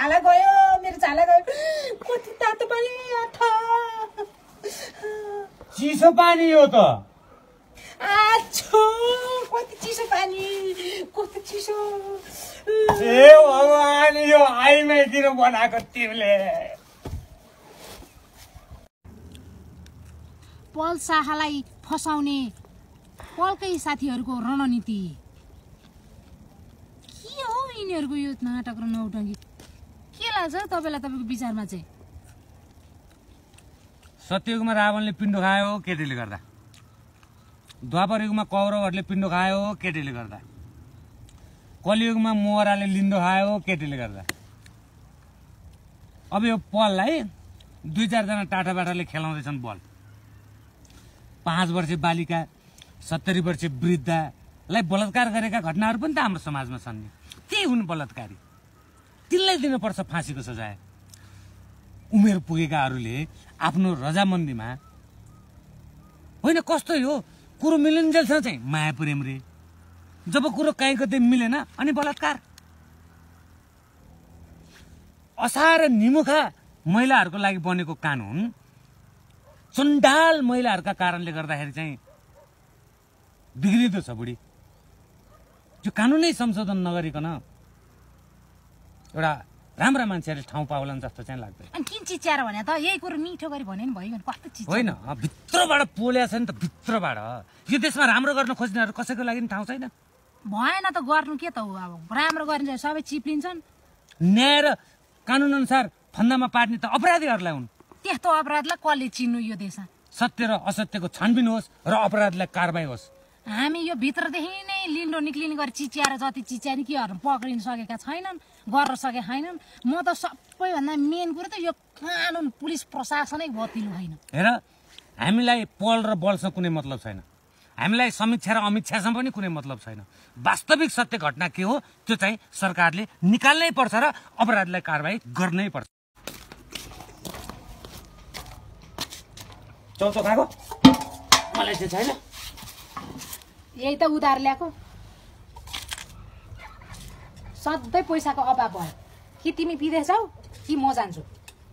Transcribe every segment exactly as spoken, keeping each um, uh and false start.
झाला गयो मेरो झाला गयो कति तातो पानी आथा चिसो पानी हो त आछो कति चिसो पानी कति चिसो ए भगवान यो आइमै किन बनाएको तिमीले पल शाहलाई फसाउने पलकै साथीहरूको रणनीति के हो यिनीहरूको यो नाटक र नौटङ्की के लाग्छ तपाईलाई तपाईको विचारमा चाहिँ सत्ययुगमा रावणले पिण्ड खायो केटीले गर्दा द्वापर युगमा कौरवहरूले पिण्ड खायो केटीले गर्दा कलियुगमा मोहराले लिन्दो खायो केटीले गर्दा अब यो पललाई दुई चारजना टाटाबाटाले खेलाउँदैछन् बल पाँच वर्षीय बालिका सत्तरी वर्षीय वृद्धलाई बलात्कार गरेका घटनाहरू पनि त हाम्रो समाजमा छन् नि त्यही हुन् बलात्कारी तिनलाई दिनुपर्छ फाँसीको सजाय उमेर पुगेकाहरूले आफ्नो रजामन्दीमा होइन कस्तो हो कुरो मिलिन्जेलसँग चाहिँ माया प्रेम रे जब कुरो काहीँ कतै मिलेन अनि बलात्कार असार निमुखा महिलाहरूको लागि बनेको कानुन चण्डाल महिलाहरूका कारणले गर्दाखेरि चाहिँ बिग्रिँदो छ बुढी त्यो कानुनै संशोधन नगरिकन एउटा राम्रा मान्छेहरूले ठाउँ पाउलान् जस्तो चाहिँ लाग्दैन अनि किन चिच्याएर भने त यही कुरो मिठो गरी भन्यो नि भयो कस्तो चिज होइन भित्रबाट पोल्या छ नि त भित्रबाट यो देशमा राम्रो गर्न खोज्नेहरू कसैको लागि ठाउँ छैन भएन त गर्नु के त हो अब राम्रो गरिन्छ सबै चिप्लिन्छन् न्याय र कानुन अनुसार फन्दामा पार्ने त अपराधीहरूलाई हुन् त्यस्तो अपराधलाई कसले चिन्नु यो देशमा सत्य र असत्यको छानबिन होस् र अपराधलाई कारबाही होस् हामी यो भित्रदेखि नै लिन्डो निक्लिने गरी चिच्याएर जति चिच्या नि केहरू पक्रिन सकेका छैनन् गर्न सकेका छैनन् म त सबैभन्दा मेन कुरो त यो कानुन पुलिस प्रशासनै गतिलो होइन हेर हामीलाई पल र बलसँग कुनै मतलब छैन हामीलाई समीक्षा र अमीक्षासँग पनि कुनै मतलब छैन वास्तविक सत्य घटना के हो त्यो चाहिँ सरकारले निकाल्नै पर्छ र अपराधलाई कारबाही गर्नै पर्छ चौचो खाएको मलाई चाहिँ छैन यही त उधार ल्याएको सधैँ पैसाको अभाव भयो कि तिमी पिँदैछौ कि म जान्छु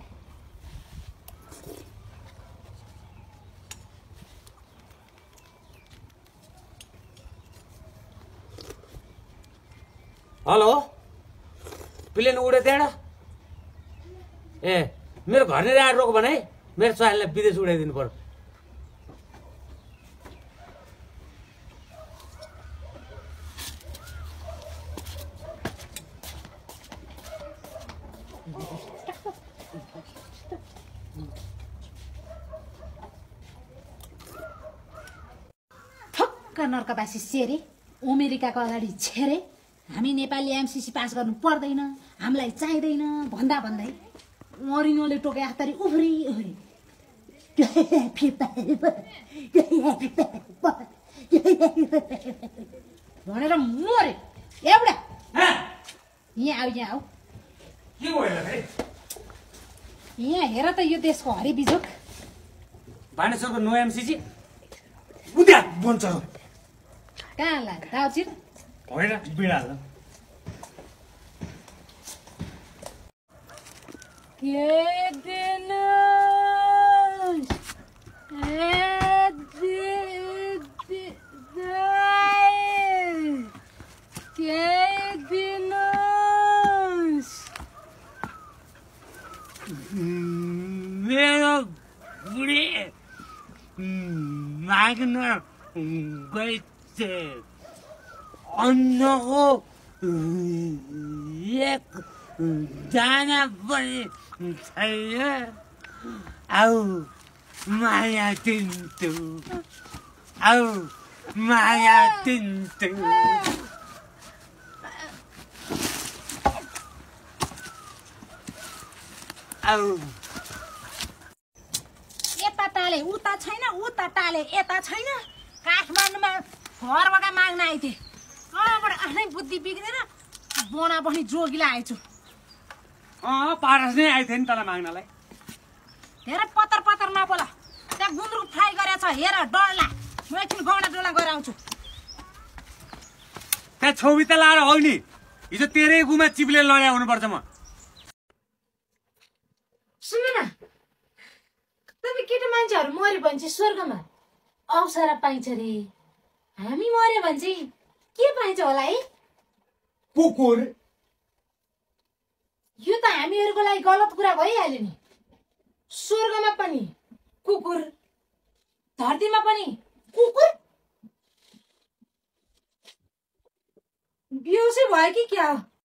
हेलो प्लेन उडे त्यहाँ ए मेरो घर नै आएर रोक भने मेरो छोरालाई विदेश उडाइदिनु पर्यो नर्कबासी सेरे अमेरिकाको अगाडि छेरे हामी नेपाली एमसीसी पास गर्नु पर्दैन हामीलाई चाहिँदैन भन्दा भन्दै मरिनोले टोके हातरी उफ्री उफ्री भनेर मरे एउटा यहाँ आऊ यहाँ आऊ यहाँ हेर त यो देशको हरि बिजोक बानेश्वरको नो एमसीसी उद्या बन्छ कहाँ लाग्यो दाउचिर होइन बिडाल के दिन मेरो बुढी माग्न गइछे अन्नको एक दाना पनि छैन आऊ माया दिन्छु आऊ माया दिन्छु आऊ यता टाले उता छैन उता टाले यता छैन काठमाडौँमा घरबाट माग्न आइथे अबाट आफ्नै बुद्धि बिग्रेर बना पनि जोगिला आएछु अँ पारस नै आइथ्यो नि तँलाई माग्नलाई हेर पत्तर पत्तर नपोला त्यहाँ गुन्द्रुक फ्राई गरेछ हेर डरला म एकछिन गौडा डोला गएर आउँछु त्यहाँ छौबी त लाएर हो नि हिजो तेरै गुमा चिप्ले लड्या हुनुपर्छ म सुन्नु न तपाईँ केटा मान्छेहरू मऱ्यो भने चाहिँ स्वर्गमा अवसर पाइन्छ रे हामी मऱ्यो भने चाहिँ के पाइन्छ होला है कुकुर यो त हामीहरूको लागि गलत कुरा भइहाल्यो नि स्वर्गमा पनि कुकुर धरतीमा पनि कुकुर बेहोसै भयो कि क्या